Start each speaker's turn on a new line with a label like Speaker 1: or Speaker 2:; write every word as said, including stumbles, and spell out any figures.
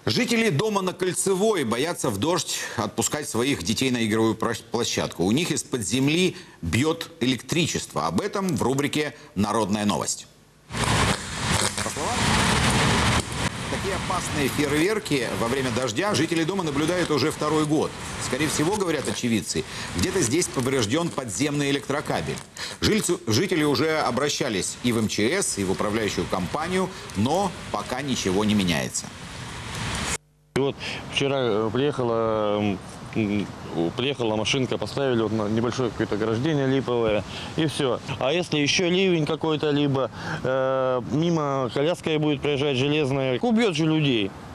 Speaker 1: Жители дома на Кольцевой боятся в дождь отпускать своих детей на игровую площадку. У них из-под земли бьет электричество. Об этом в рубрике «Народная новость». По словам, такие опасные фейерверки во время дождя жители дома наблюдают уже второй год. Скорее всего, говорят очевидцы, где-то здесь поврежден подземный электрокабель. Жильцы, жители уже обращались и в эм че эс, и в управляющую компанию, но пока ничего не меняется.
Speaker 2: И вот вчера приехала, приехала машинка, поставили вот на небольшое какое-то ограждение липовое, и все. А если еще ливень какой-то, либо э, мимо коляска будет проезжать железная, убьет же людей.